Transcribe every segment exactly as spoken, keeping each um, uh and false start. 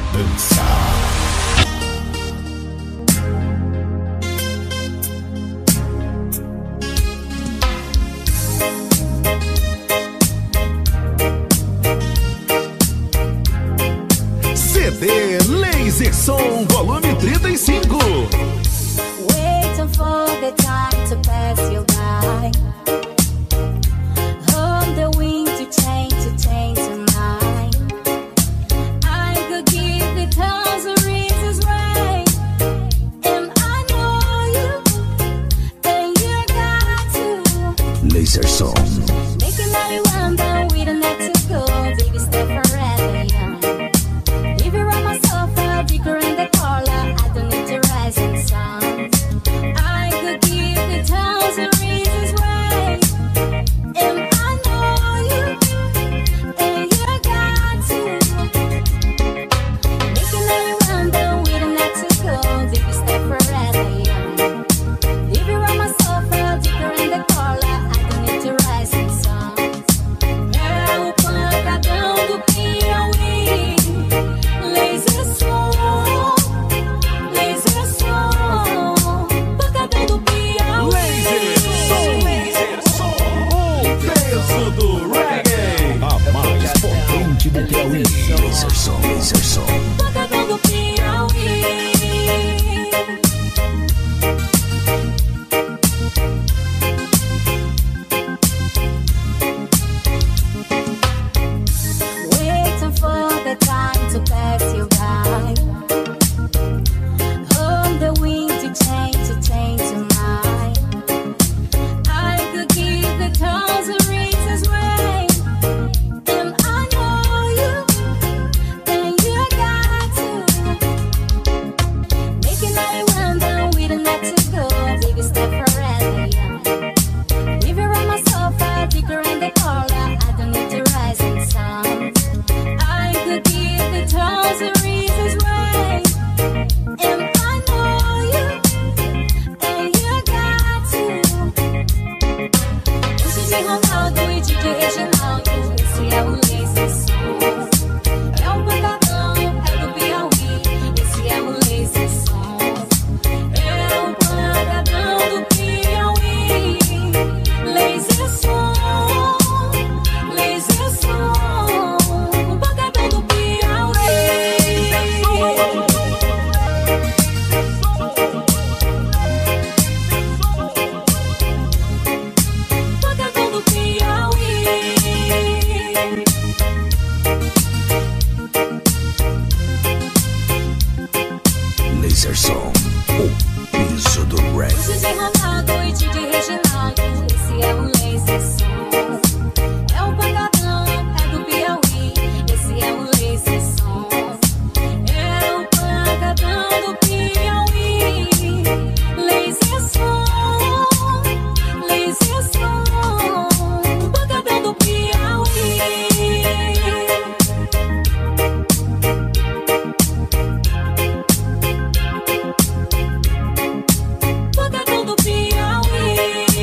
dança. C D Laser Som volume trinta e cinco. Waiting for the time to pass you by. On the wind to change, to change your mind. I could give a thousand reasons why, and I know you, then you got to. Laser Som. Making all you want, but we don't have to go. Baby, stay forever young. If you're on my sofa, deeper in the parlor, I don't need to rise in sun. I could give a thousand reasons why, and I know you, and you got to. Making all you want, but we don't have to go. Baby, stay forever young. If you're on my sofa, deeper in the parlor, I don't need to rise in sun. É o pancadão do Piauí. Laser Som, Laser Som, pancadão do Piauí. Laser Som, o peso do reggae. A mais potente do Piauí. Laser Som, Laser Som. Pancadão do Piauí. Waiting for the time to pass you by. On the wind to change, to change your mind. I could give a thousand reasons why, and I know you, then you got to. Making all you want, but we don't have to go. Baby, stay forever young. If you're on my sofa, deeper in the parlor, I don't need to rise in sun. I could give a thousand reasons why, and I know you, and you got to. O D J Ronaldo e D J Reginaldo, esse é o Laser Som. É o pancadão, é do Piauí, esse é o Laser Som. É o pancadão do Piauí. Laser Som, Laser Som, o pancadão do Piauí. Pancadão do Piauí. Laser Som, o peso do O reggae. D J Ronaldo e D J Reginaldo, esse é o Laser Som. É o pancadão, é do Piauí, esse é o Laser Som. É o pancadão do Piauí. Laser Som, Laser Som, o pancadão do Piauí. Pancadão do Piauí.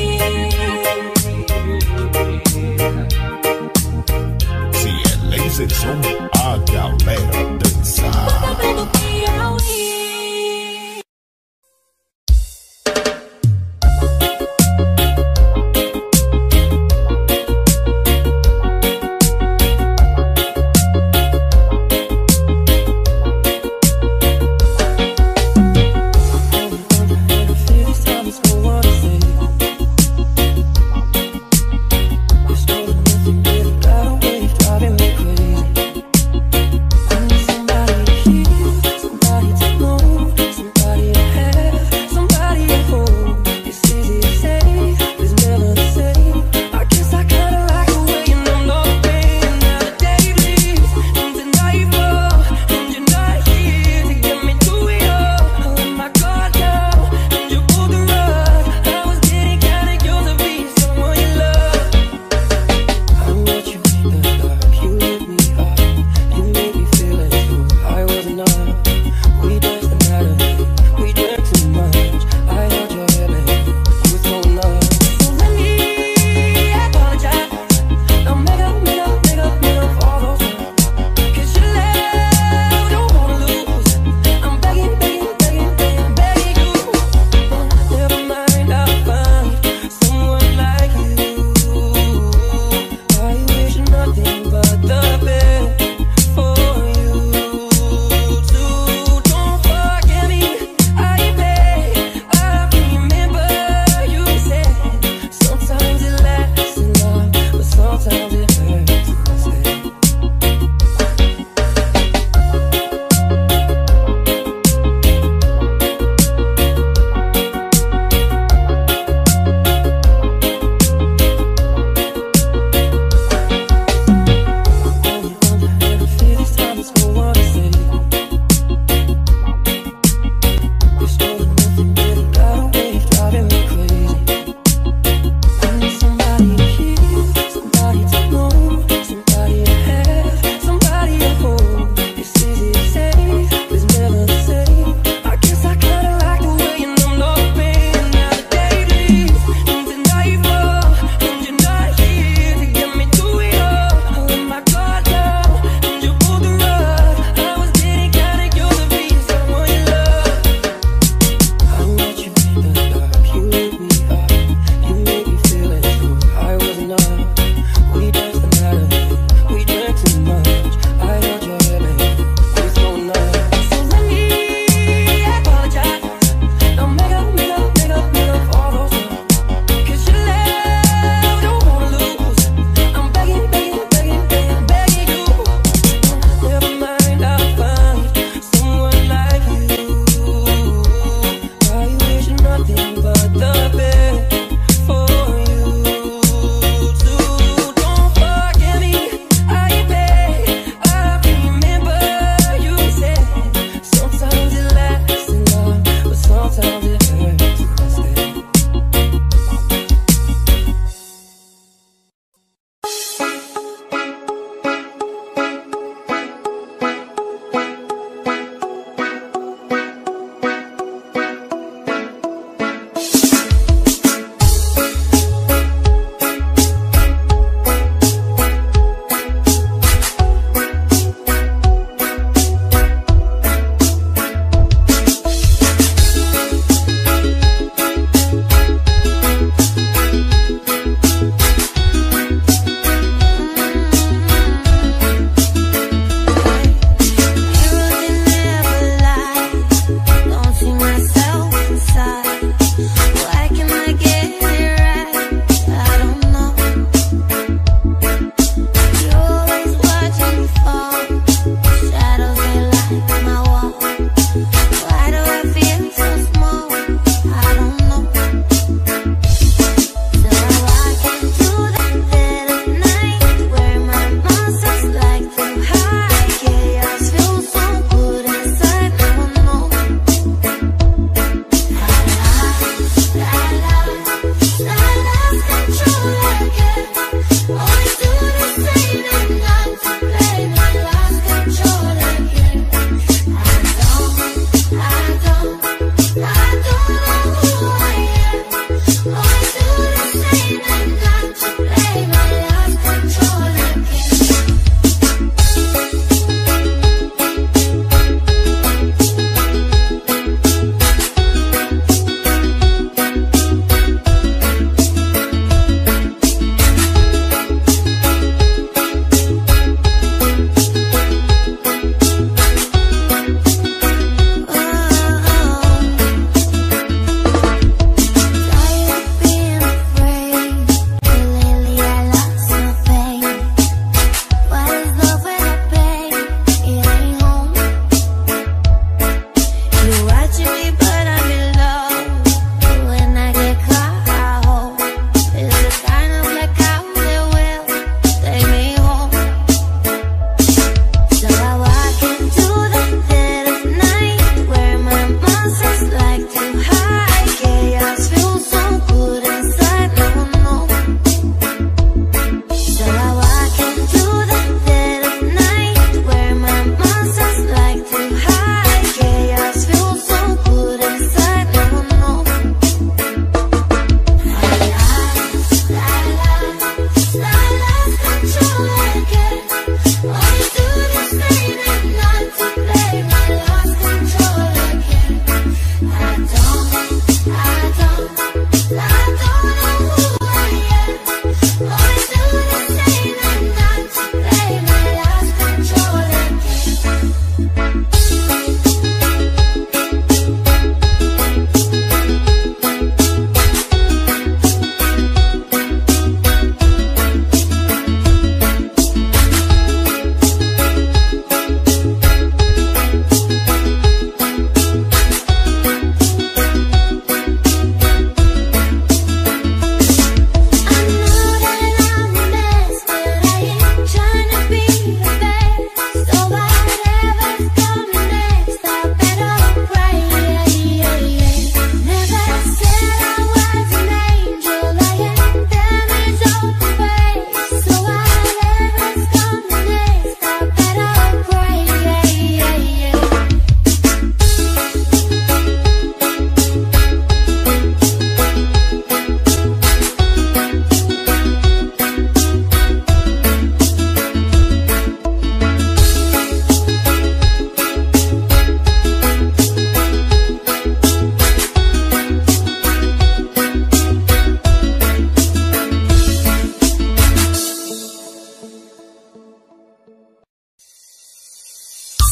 Se é Laser Som, a galera dança. Pancadão do Piauí. Driving me crazy. I need somebody to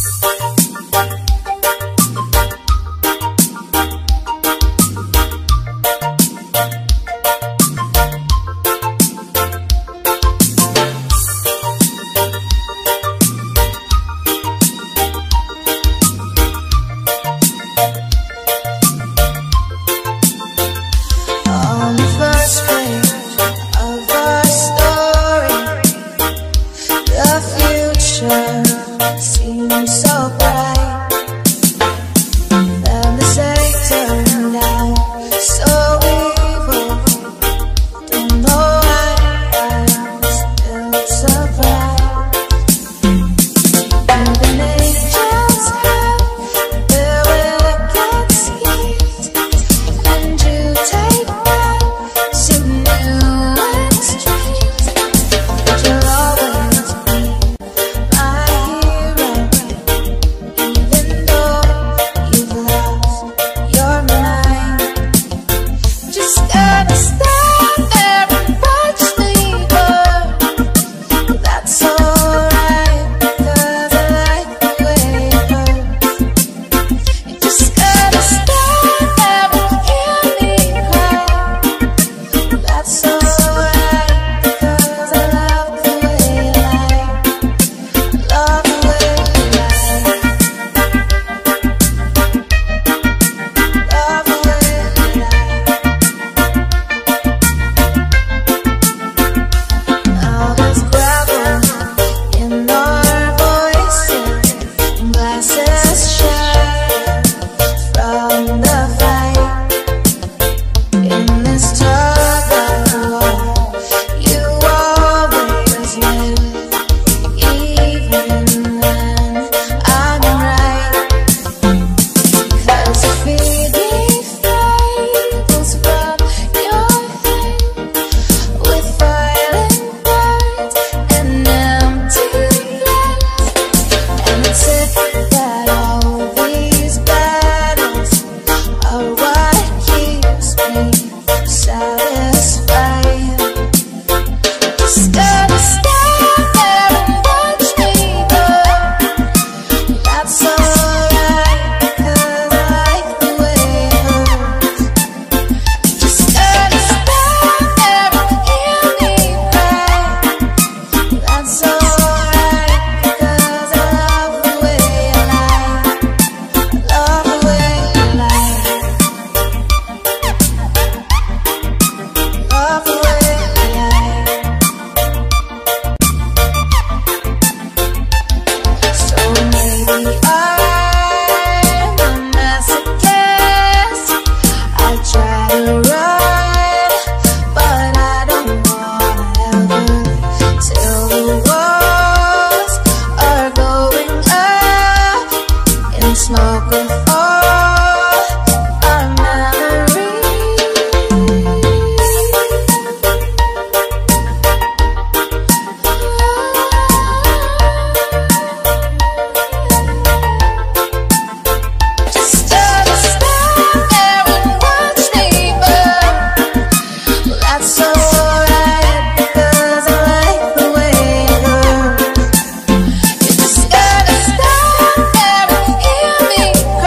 There and watch me burn.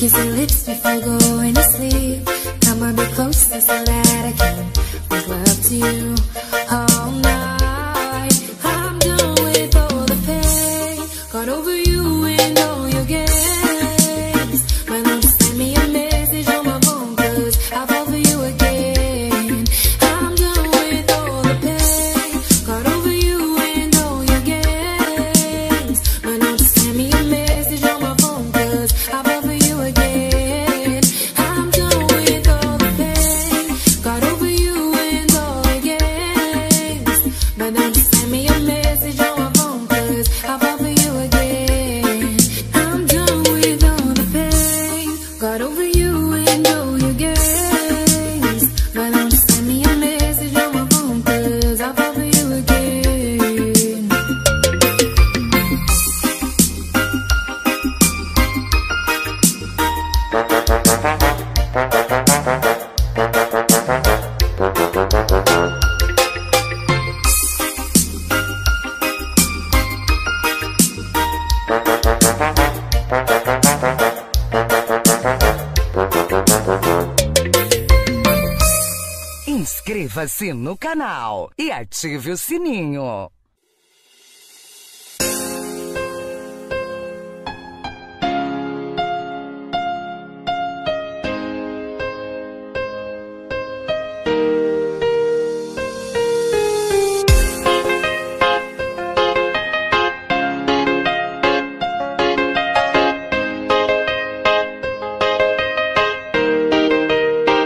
Kiss your lips before going to sleep. Come a bit closer so that I can make love to you all night. I'm done with all the pain. Got over you and all your games. Why don't you send me a message on my phone, cause I'll fall for you again. I'm done with all the pain. Got over you and all your games. Why don't you send me a message on my phone, cause I'll fall for you again. I'm done with all the pain. Got over you and all your games. Why don't you send me a message on my phone, cause I'll fall for you again. I'm done with all the pain. Got over you and all your games. Why don't you send me a message on my phone, cause I'll fall for you again. Inscreva-se no canal e ative o sininho.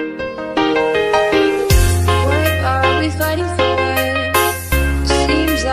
What are we fighting for? Seems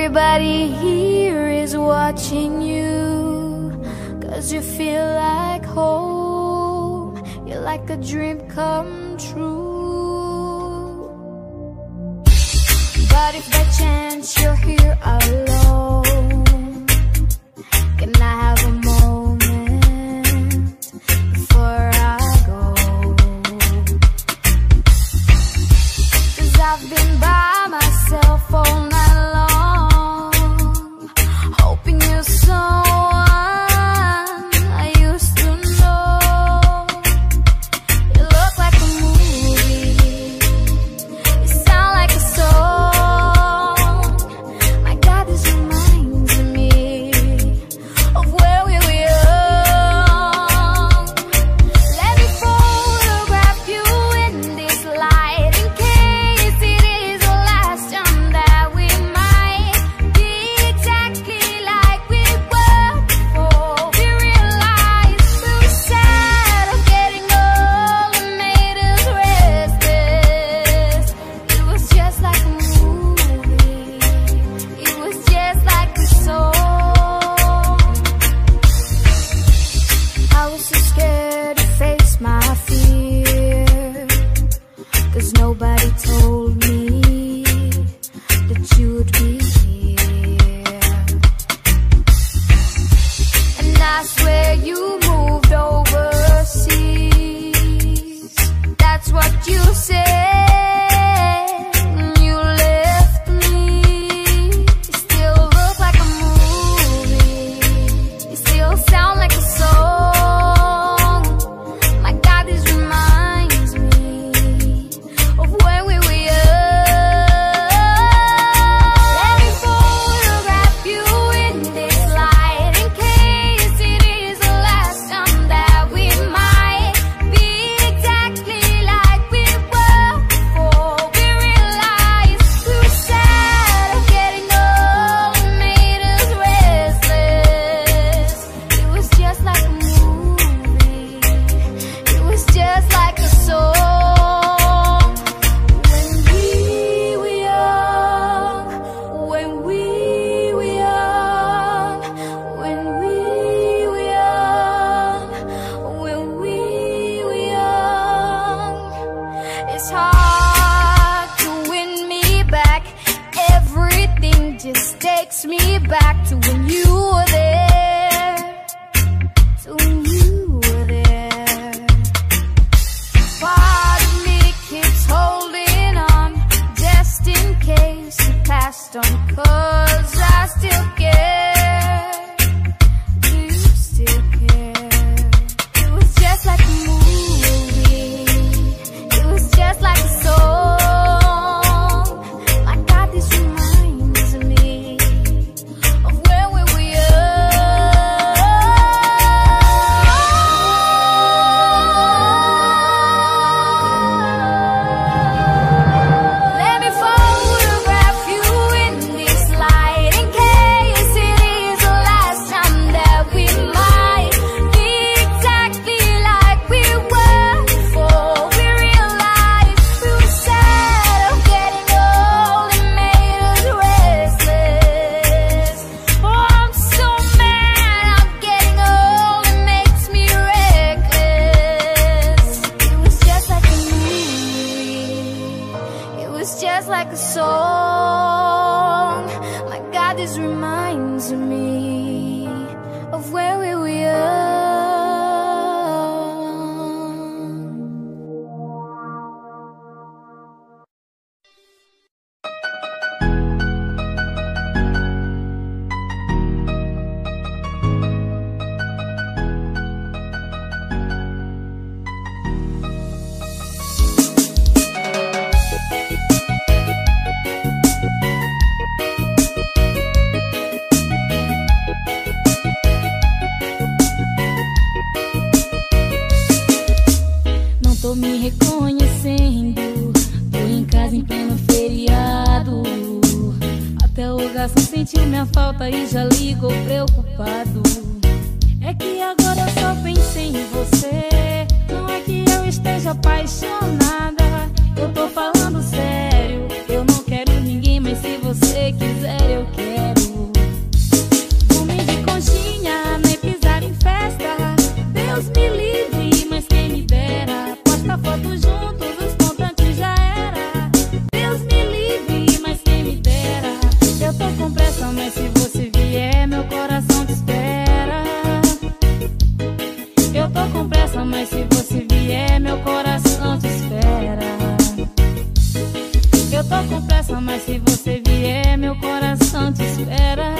Everybody here is watching you, 'cause you feel like home. You're like a dream come true. But if by chance you're here alone, can I have a moment before I go? 'Cause I've been by myself all night long, hoping you're someone I used to know. You look like a movie, you sound like a song. My God, this reminds me of where we were young. Let me photograph you in this light, in case it is the last time that we might be exactly like we were before we realized we were sad of getting old and made us restless. It was just like a movie, it was just like a song. I was so scared to face my fear, 'cause nobody told me that you would be here. And I swear you moved overseas, that's what you said when you left me. You still look like a movie, you still sound like a song. My God, this reminds me of when we were young. Let me photograph you in this light, in case it is the last time that we might be exactly like we were before we realized we were sad of getting old and made us restless. It was just like a movie, it was just like a song. When we were young, when we were young, when we were young, when we were young. It's hard to win me back. Everything just takes me back to when you were there, to when you were there. Part of me keeps holding on, just in case you passed on, 'cause I still care. Do you still care? It was just like a movie, it was just like a song. My God, this reminds me of when we were young. Let me photograph you in this light, in case it is the last time that we might be exactly like we were before we realized we were sad of getting old and made us restless. Oh, I'm so mad I'm getting old, it makes me reckless. It was just like a movie, it was just like a song. My God, this reminds me of where we were young. Não tô me reconhecendo, tô em casa em pleno feriado. Até o garçom sentiu minha falta e já ligou preocupado. É que agora eu só pensei em você, não é que eu esteja apaixonada. Eu tô falando sério, eu não quero ninguém, mas se você quiser eu quero. coração te espera. Eu tô com pressa, mas se você vier, meu coração te espera.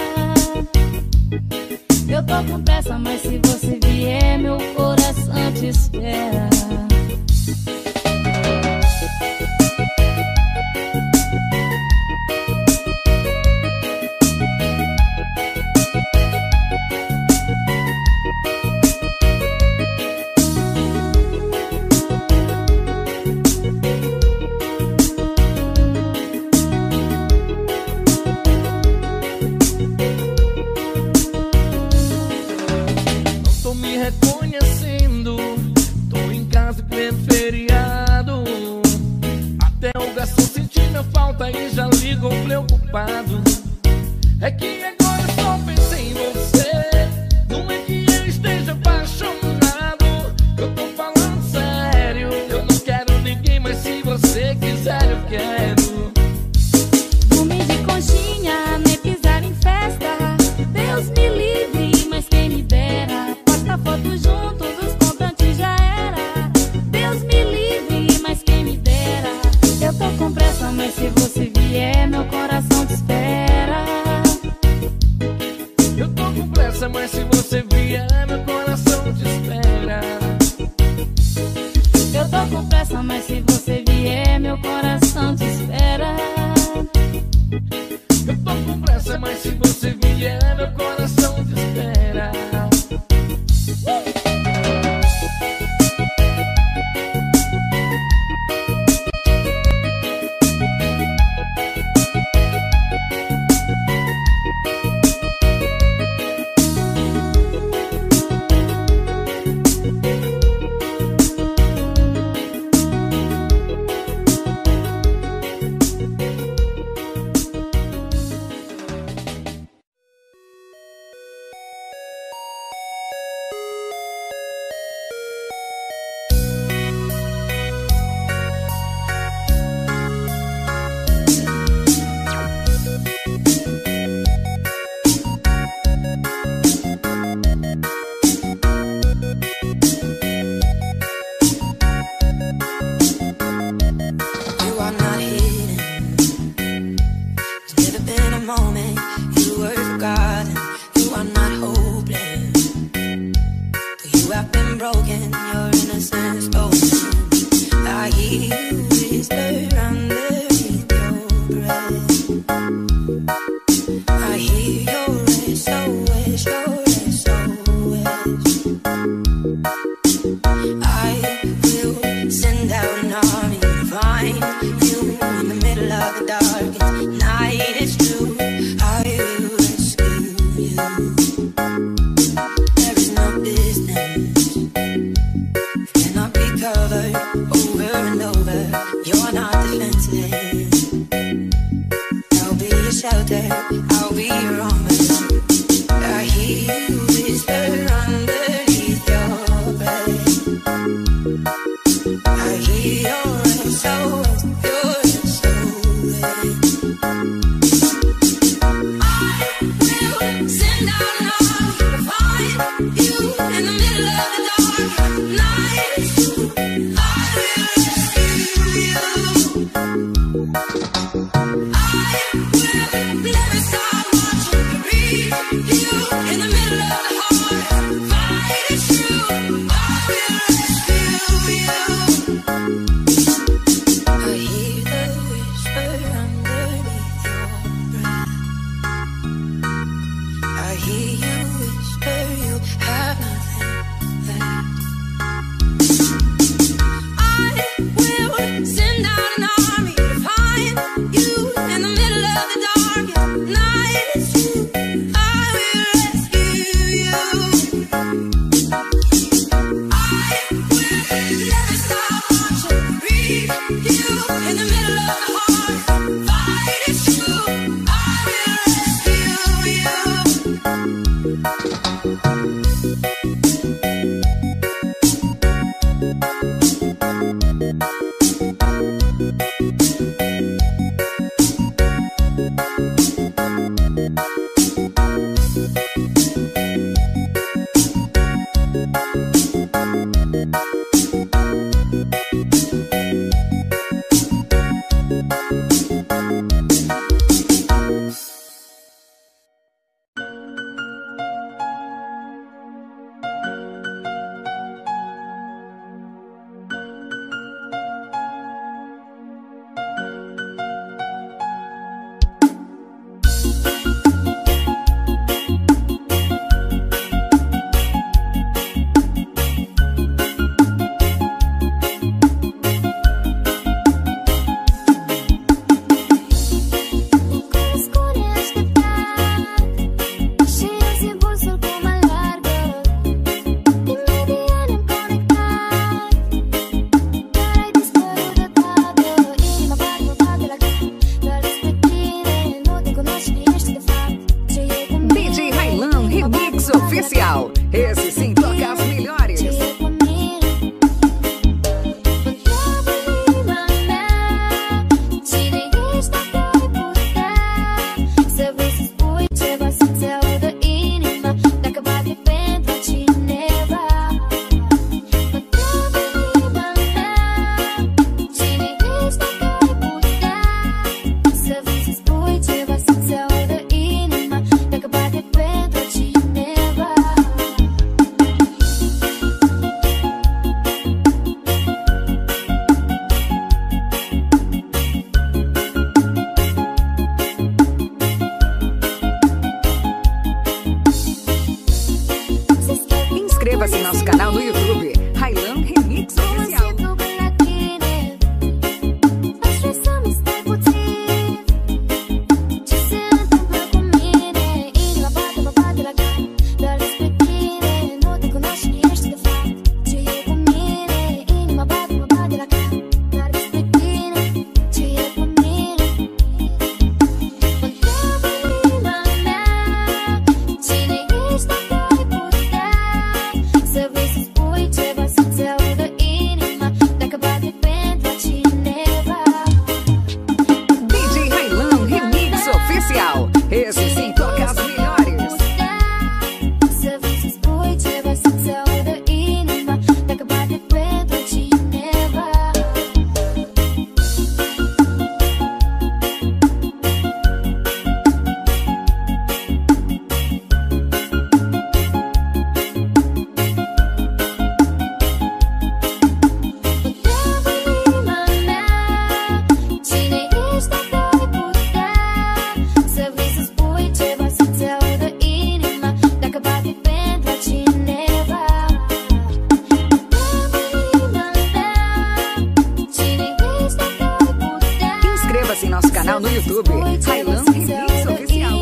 Eu tô com pressa, mas se você vier, meu coração te espera. Reconhecendo, tô em casa pleno feriado. Até o garçom sentiu minha falta e já ligou preocupado. É que agora eu só pensei em você. Não é que eu esteja apaixonado, eu tô falando sério. Eu não quero ninguém, mas se você quiser eu quero. Dormir de conchinha, nem pisar em festa. Deus me livre, mas quem me dera. Foto juntos, os contantes já era. Deus me livre, mas quem me dera. Eu tô com pressa, mas se você vier, meu coração te espera. Eu tô com pressa, mas se você vier, meu coração te espera. Eu tô com pressa, mas se você vier, meu coração te espera. Eu tô com pressa, mas se você vier, meu coração te espera. I Oficial. Esse sim toca as melhores. Inscreva-se em nosso canal no YouTube, Railan Remix Oficial. Esse sim toca as melhores. Inscreva-se em nosso canal no YouTube, Railan Remix Oficial.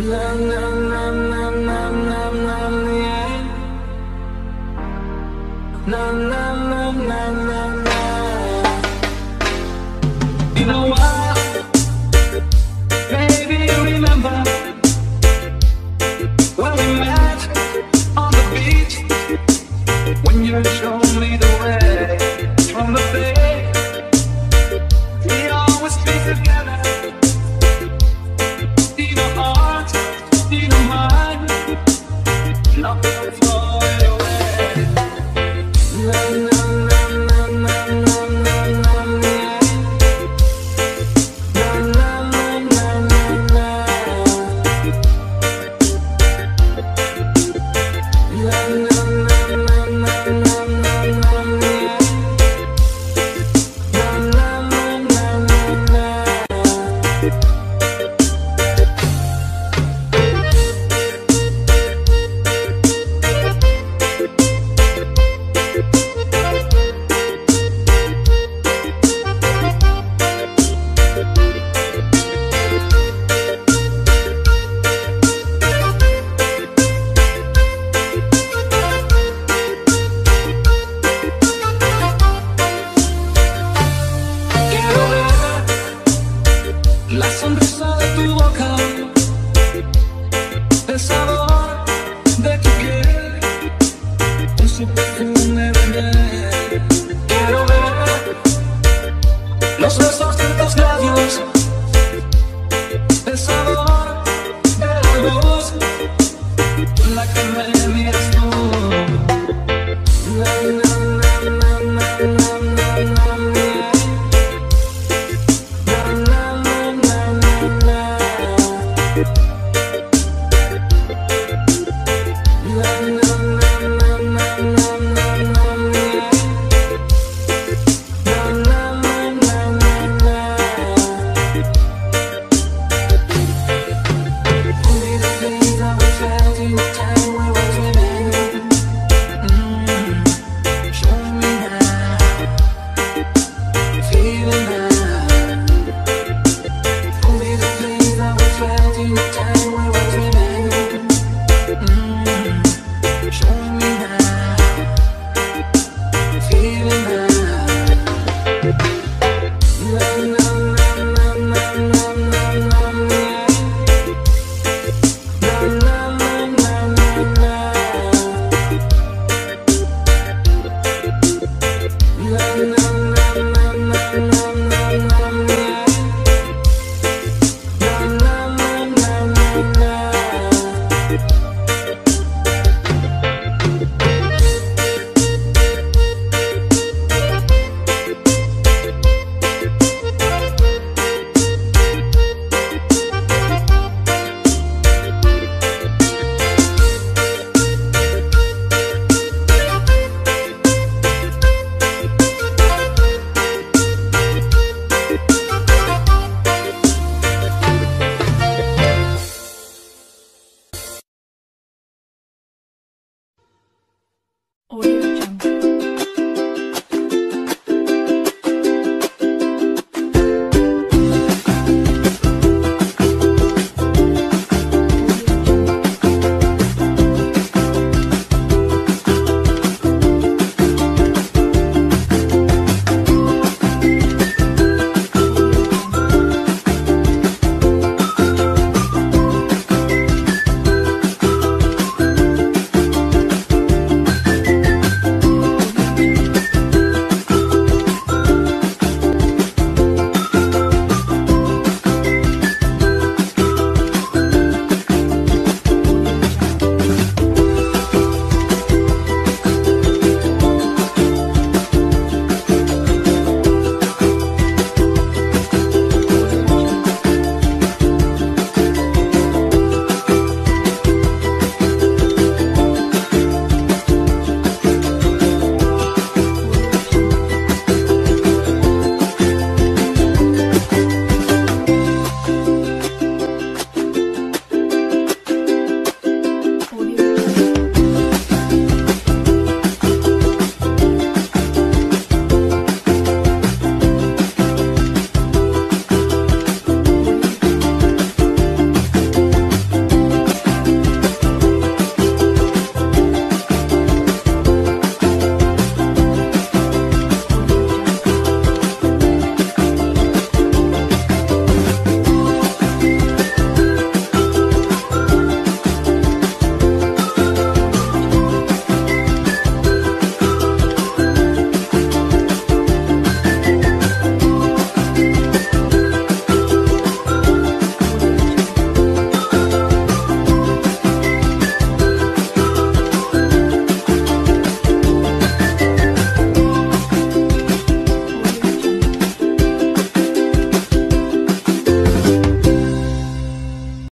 You know why? Baby, you remember when we met on the beach, when you showed me the way from the bay. We always be together, in our hearts, in our mind, nothing far away. Na, na, na, na, na, na, na, na, yeah. Na, na, na, na, na, na. Na, na, na, na, na, na, na, na, yeah. Na, na, na, na, na, na. Quiero ver la sonrisa de tu boca, el sabor de tu piel, con su perfume verde. Quiero ver los besos de tus labios, el sabor de la luz con la que me miras tú. Na, na, na, na, na, na, na, na, yeah. Na, na, na, na, na, na. Na, na, na, na, na, na, na, na, yeah. Na, na, na, na, na, na. Only the things that we felt in the time we were dreaming. Mm, show me now, feeling now. Only the things that we felt in the time we were dreaming. Mm, show me now, feeling now. Na, na,